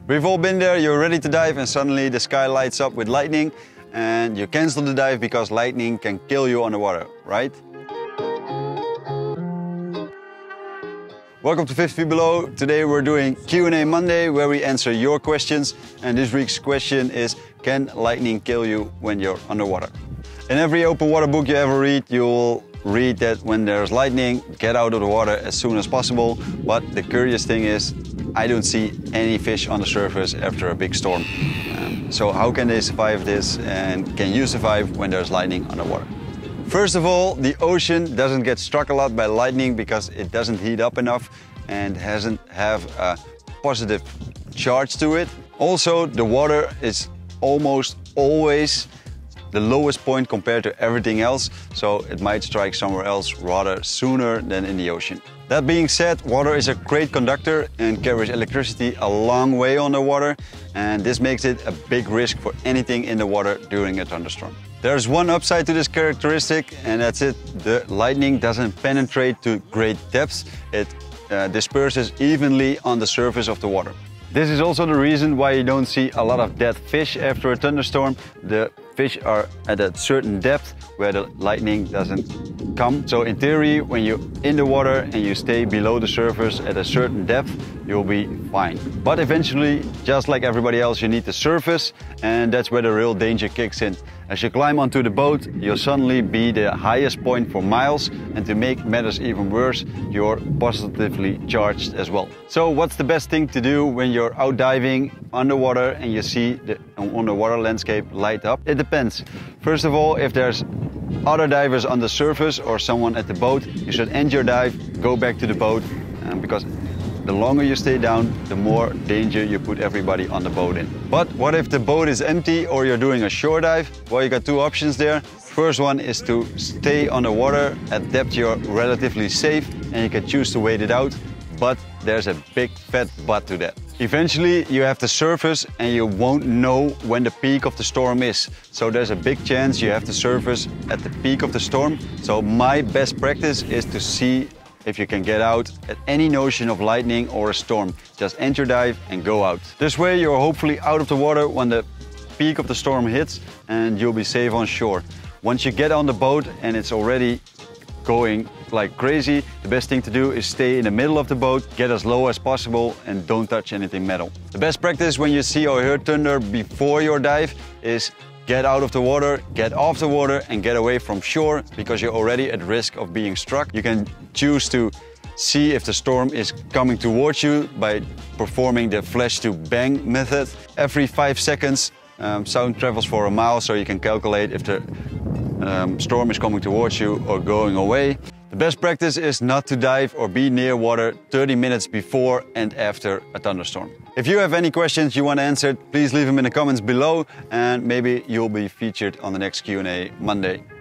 We've all been there, you're ready to dive and suddenly the sky lights up with lightning and you cancel the dive because lightning can kill you underwater, right? Welcome to 50 Feet Below. Today we're doing Q&A Monday where we answer your questions. And this week's question is, can lightning kill you when you're underwater? In every open water book you ever read, you'll read that when there's lightning, get out of the water as soon as possible. But the curious thing is, I don't see any fish on the surface after a big storm. So how can they survive this, and can you survive when there's lightning underwater? First of all, the ocean doesn't get struck a lot by lightning because it doesn't heat up enough and doesn't have a positive charge to it. Also, the water is almost always the lowest point compared to everything else, so it might strike somewhere else rather sooner than in the ocean. That being said, water is a great conductor and carries electricity a long way underwater, and this makes it a big risk for anything in the water during a thunderstorm. There's one upside to this characteristic, and that's it. The lightning doesn't penetrate to great depths. It disperses evenly on the surface of the water. This is also the reason why you don't see a lot of dead fish after a thunderstorm. The fish are at a certain depth where the lightning doesn't come. So in theory, when you're in the water and you stay below the surface at a certain depth, you'll be fine. But eventually, just like everybody else, you need the surface, and that's where the real danger kicks in. As you climb onto the boat, you'll suddenly be the highest point for miles, and to make matters even worse, you're positively charged as well. So what's the best thing to do when you're out diving underwater and you see the underwater landscape light up? It depends. First of all, if there's other divers on the surface or someone at the boat, you should end your dive, go back to the boat, because the longer you stay down, the more danger you put everybody on the boat in. But what if the boat is empty or you're doing a shore dive? Well, you got two options there. First one is to stay underwater at depth you're relatively safe, and you can choose to wait it out, but there's a big fat but to that. Eventually you have to surface and you won't know when the peak of the storm is. So there's a big chance you have to surface at the peak of the storm. So my best practice is to see if you can get out at any notion of lightning or a storm. Just end your dive and go out. This way you're hopefully out of the water when the peak of the storm hits and you'll be safe on shore. Once you get on the boat and it's already going like crazy, the best thing to do is stay in the middle of the boat, get as low as possible and don't touch anything metal. The best practice when you see or hear thunder before your dive is get out of the water, get off the water and get away from shore, because you're already at risk of being struck. You can choose to see if the storm is coming towards you by performing the flash to bang method. Every 5 seconds sound travels for a mile, so you can calculate if the storm is coming towards you or going away. The best practice is not to dive or be near water 30 minutes before and after a thunderstorm. If you have any questions you want answered, please leave them in the comments below and maybe you'll be featured on the next Q&A Monday.